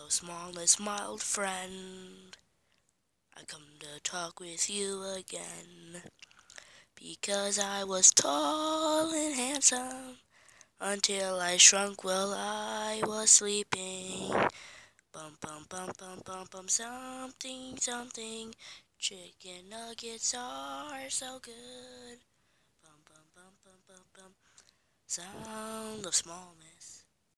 Hello, smallest mild friend. I come to talk with you again. Because I was tall and handsome until I shrunk while I was sleeping. Bum bum bum bum bum bum something something. Chicken nuggets are so good. Bum bum bum bum bum bum. Sound of smallness.